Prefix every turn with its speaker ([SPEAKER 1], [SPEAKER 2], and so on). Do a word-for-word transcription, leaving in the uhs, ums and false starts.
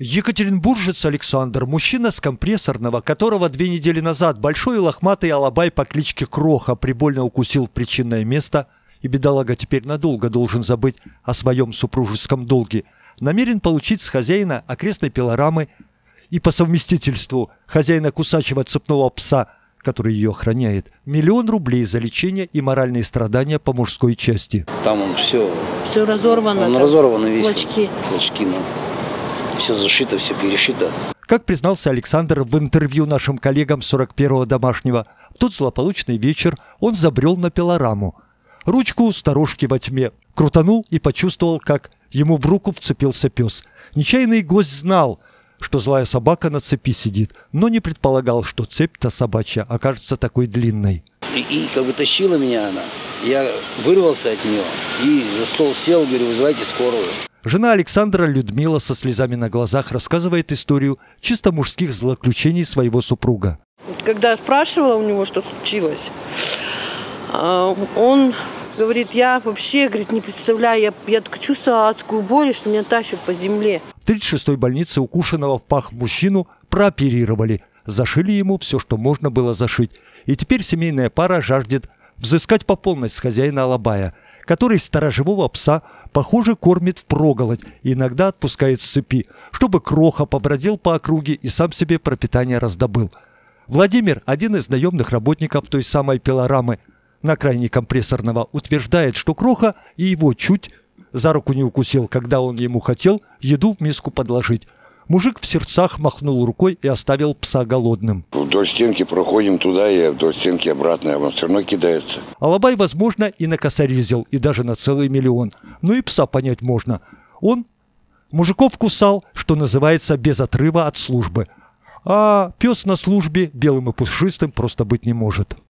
[SPEAKER 1] Екатеринбуржец Александр, мужчина с компрессорного, которого две недели назад большой и лохматый алабай по кличке Кроха прибольно укусил в причинное место, и бедолага теперь надолго должен забыть о своем супружеском долге, намерен получить с хозяина окрестной пилорамы и по совместительству хозяина кусачего цепного пса, который ее охраняет, миллион рублей за лечение и моральные страдания по мужской части.
[SPEAKER 2] Там он все...
[SPEAKER 3] Все разорвано.
[SPEAKER 2] Он разорвано весь.
[SPEAKER 3] Клочки.
[SPEAKER 2] Клочки, ну. Все зашито, все перешито.
[SPEAKER 1] Как признался Александр в интервью нашим коллегам сорок первого домашнего, в тот злополучный вечер он забрел на пилораму. Ручку сторожки во тьме крутанул и почувствовал, как ему в руку вцепился пес. Нечаянный гость знал, что злая собака на цепи сидит, но не предполагал, что цепь-то собачья окажется такой длинной.
[SPEAKER 2] И, и как бы тащила меня она. Я вырвался от нее и за стол сел, говорю, вызывайте скорую.
[SPEAKER 1] Жена Александра Людмила со слезами на глазах рассказывает историю чисто мужских злоключений своего супруга.
[SPEAKER 3] Когда я спрашивала у него, что случилось, он говорит, я вообще, говорит, не представляю, я, я только чувствовала адскую боль, что меня тащат по земле. В
[SPEAKER 1] тридцать шестой больнице укушенного в пах мужчину прооперировали, зашили ему все, что можно было зашить. И теперь семейная пара жаждет взыскать по полной с хозяина алабая, который сторожевого пса, похоже, кормит впроголодь и иногда отпускает с цепи, чтобы Кроха побродил по округе и сам себе пропитание раздобыл. Владимир, один из наемных работников той самой пилорамы на окраине компрессорного, утверждает, что Кроха и его чуть за руку не укусил, когда он ему хотел еду в миску подложить. Мужик в сердцах махнул рукой и оставил пса голодным.
[SPEAKER 4] Вдоль стенки проходим туда и вдоль стенки обратно, а он все равно кидается.
[SPEAKER 1] Алабай, возможно, и накосорезил, и даже на целый миллион. Ну и пса понять можно. Он мужиков кусал, что называется, без отрыва от службы. А пес на службе белым и пушистым просто быть не может.